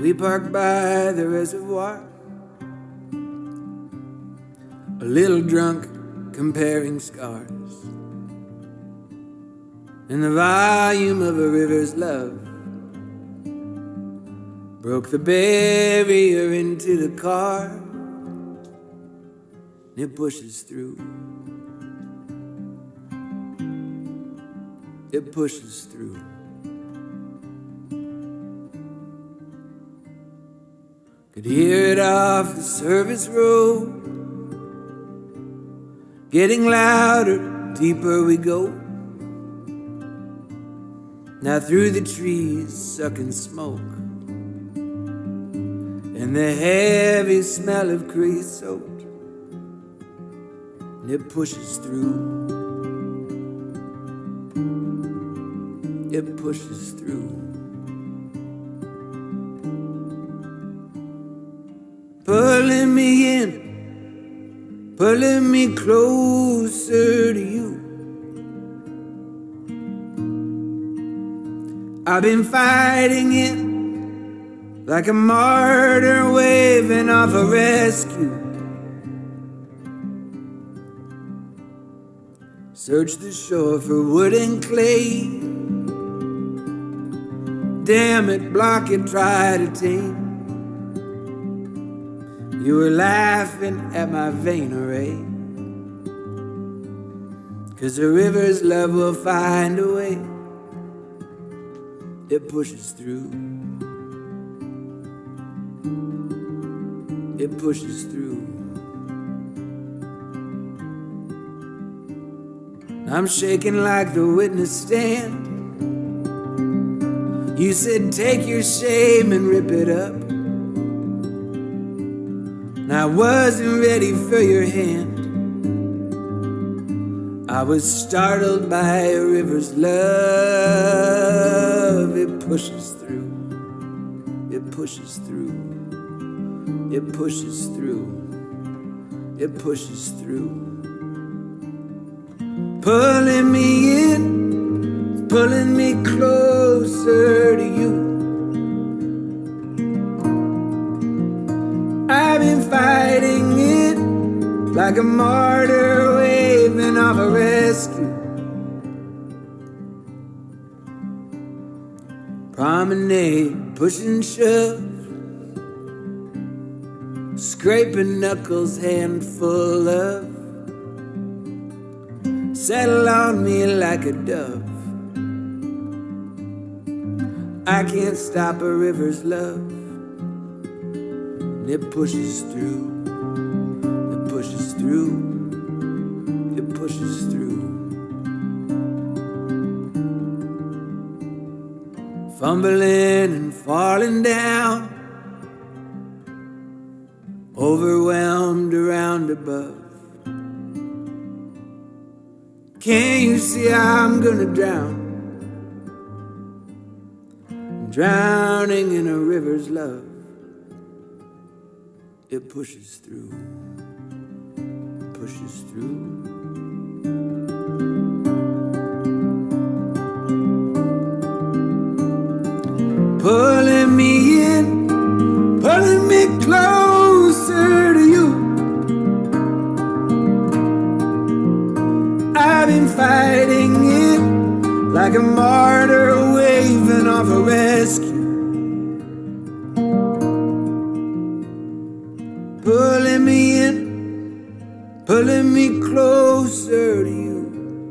We parked by the reservoir, a little drunk, comparing scars, and the volume of a river's love broke the barrier into the car. It pushes through. It pushes through. Could hear it off the service road, getting louder, deeper we go. Now through the trees, sucking smoke, and the heavy smell of creosote. And it pushes through. It pushes through. Pulling me in, pulling me closer to you. I've been fighting it like a martyr waving off a rescue. Search the shore for wood and clay. Damn it, block it, try to tame. You were laughing at my vain array, 'cause the river's love will find a way. It pushes through. It pushes through. I'm shaking like the witness stand. You said take your shame and rip it up. And I wasn't ready for your hand. I was startled by a river's love. It pushes through. It pushes through. It pushes through. It pushes through. Pulling me in, pulling me closer to you. I've been fighting it like a martyr waving off a rescue. Promenade, push and shove, scraping knuckles, handful of. Settle on me like a dove. I can't stop a river's love. And it pushes through. It pushes through. It pushes through. Fumbling and falling down, overwhelmed around above. Can't you see I'm gonna drown? Drowning in a river's love. It pushes through. Pushes through. Pulling me in, pulling me closer to you. I've been fighting it like a martyr waving off a rescue. Pulling me in, pulling me closer to you.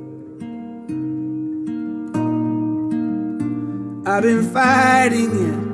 I've been fighting it